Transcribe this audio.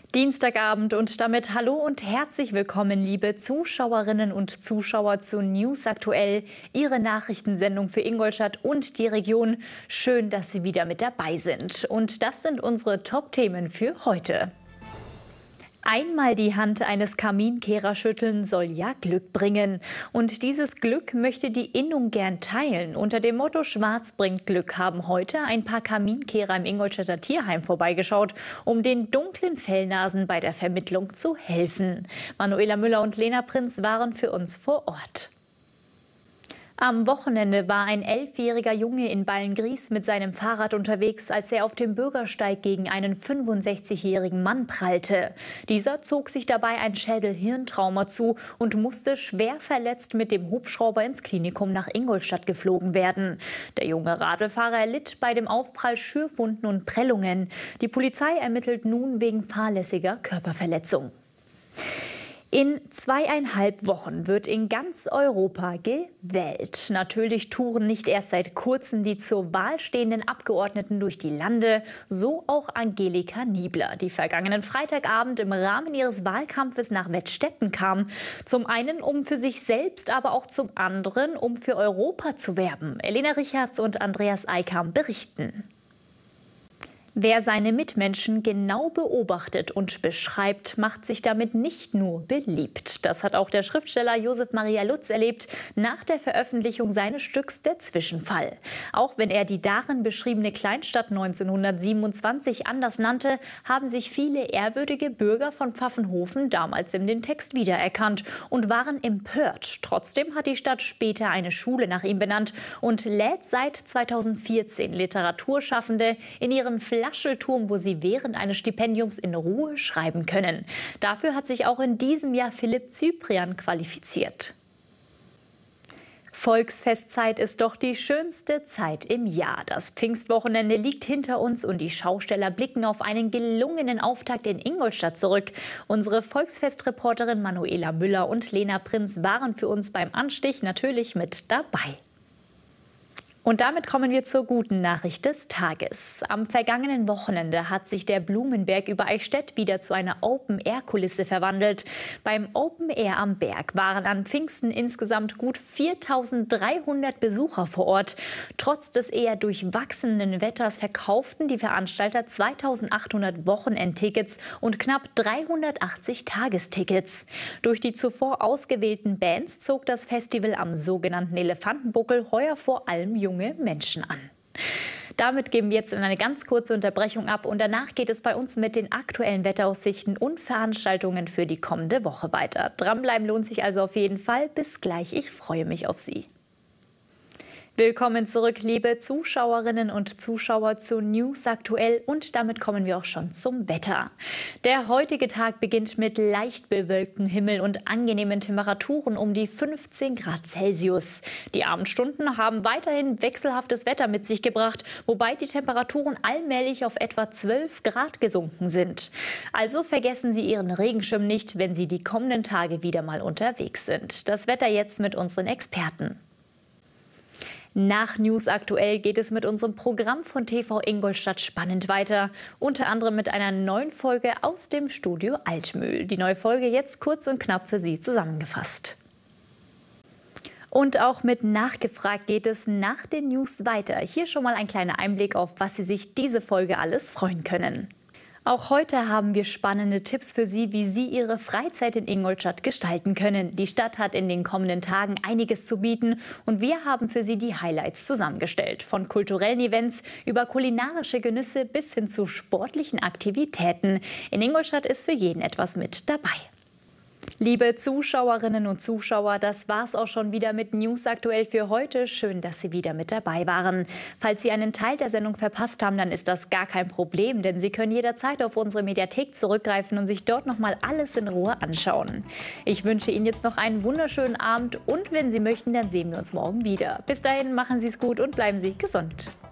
Dienstagabend und damit hallo und herzlich willkommen, liebe Zuschauerinnen und Zuschauer zu News Aktuell, Ihre Nachrichtensendung für Ingolstadt und die Region. Schön, dass Sie wieder mit dabei sind. Und das sind unsere Top-Themen für heute. Einmal die Hand eines Kaminkehrers schütteln soll ja Glück bringen. Und dieses Glück möchte die Innung gern teilen. Unter dem Motto Schwarz bringt Glück haben heute ein paar Kaminkehrer im Ingolstädter Tierheim vorbeigeschaut, um den dunklen Fellnasen bei der Vermittlung zu helfen. Manuela Müller und Lena Prinz waren für uns vor Ort. Am Wochenende war ein 11-jähriger Junge in Beilngries mit seinem Fahrrad unterwegs, als er auf dem Bürgersteig gegen einen 65-jährigen Mann prallte. Dieser zog sich dabei ein Schädel-Hirntrauma zu und musste schwer verletzt mit dem Hubschrauber ins Klinikum nach Ingolstadt geflogen werden. Der junge Radlfahrer erlitt bei dem Aufprall Schürfwunden und Prellungen. Die Polizei ermittelt nun wegen fahrlässiger Körperverletzung. In 2,5 Wochen wird in ganz Europa gewählt. Natürlich touren nicht erst seit kurzem die zur Wahl stehenden Abgeordneten durch die Lande, so auch Angelika Niebler, die vergangenen Freitagabend im Rahmen ihres Wahlkampfes nach Wettstetten kam. Zum einen, um für sich selbst, aber auch zum anderen, um für Europa zu werben. Elena Richards und Andreas Eikam berichten. Wer seine Mitmenschen genau beobachtet und beschreibt, macht sich damit nicht nur beliebt. Das hat auch der Schriftsteller Josef Maria Lutz erlebt nach der Veröffentlichung seines Stücks Der Zwischenfall. Auch wenn er die darin beschriebene Kleinstadt 1927 anders nannte, haben sich viele ehrwürdige Bürger von Pfaffenhofen damals in den Text wiedererkannt und waren empört. Trotzdem hat die Stadt später eine Schule nach ihm benannt und lädt seit 2014 Literaturschaffende in ihren Flaschelturm, wo sie während eines Stipendiums in Ruhe schreiben können. Dafür hat sich auch in diesem Jahr Philipp Zyprian qualifiziert. Volksfestzeit ist doch die schönste Zeit im Jahr. Das Pfingstwochenende liegt hinter uns und die Schausteller blicken auf einen gelungenen Auftakt in Ingolstadt zurück. Unsere Volksfestreporterin Manuela Müller und Lena Prinz waren für uns beim Anstich natürlich mit dabei. Und damit kommen wir zur guten Nachricht des Tages. Am vergangenen Wochenende hat sich der Blumenberg über Eichstätt wieder zu einer Open-Air-Kulisse verwandelt. Beim Open Air am Berg waren an Pfingsten insgesamt gut 4.300 Besucher vor Ort. Trotz des eher durchwachsenen Wetters verkauften die Veranstalter 2.800 Wochenendtickets und knapp 380 Tagestickets. Durch die zuvor ausgewählten Bands zog das Festival am sogenannten Elefantenbuckel heuer vor allem junge Menschen an. Damit geben wir jetzt in eine ganz kurze Unterbrechung ab und danach geht es bei uns mit den aktuellen Wetteraussichten und Veranstaltungen für die kommende Woche weiter. Dranbleiben lohnt sich also auf jeden Fall. Bis gleich, ich freue mich auf Sie. Willkommen zurück, liebe Zuschauerinnen und Zuschauer zu News Aktuell und damit kommen wir auch schon zum Wetter. Der heutige Tag beginnt mit leicht bewölktem Himmel und angenehmen Temperaturen um die 15 Grad Celsius. Die Abendstunden haben weiterhin wechselhaftes Wetter mit sich gebracht, wobei die Temperaturen allmählich auf etwa 12 Grad gesunken sind. Also vergessen Sie Ihren Regenschirm nicht, wenn Sie die kommenden Tage wieder mal unterwegs sind. Das Wetter jetzt mit unseren Experten. Nach News Aktuell geht es mit unserem Programm von TV Ingolstadt spannend weiter. Unter anderem mit einer neuen Folge aus dem Studio Altmühl. Die neue Folge jetzt kurz und knapp für Sie zusammengefasst. Und auch mit Nachgefragt geht es nach den News weiter. Hier schon mal ein kleiner Einblick auf, was Sie sich diese Folge alles freuen können. Auch heute haben wir spannende Tipps für Sie, wie Sie Ihre Freizeit in Ingolstadt gestalten können. Die Stadt hat in den kommenden Tagen einiges zu bieten und wir haben für Sie die Highlights zusammengestellt. Von kulturellen Events über kulinarische Genüsse bis hin zu sportlichen Aktivitäten. In Ingolstadt ist für jeden etwas mit dabei. Liebe Zuschauerinnen und Zuschauer, das war's auch schon wieder mit News Aktuell für heute. Schön, dass Sie wieder mit dabei waren. Falls Sie einen Teil der Sendung verpasst haben, dann ist das gar kein Problem, denn Sie können jederzeit auf unsere Mediathek zurückgreifen und sich dort noch mal alles in Ruhe anschauen. Ich wünsche Ihnen jetzt noch einen wunderschönen Abend und wenn Sie möchten, dann sehen wir uns morgen wieder. Bis dahin, machen Sie es gut und bleiben Sie gesund.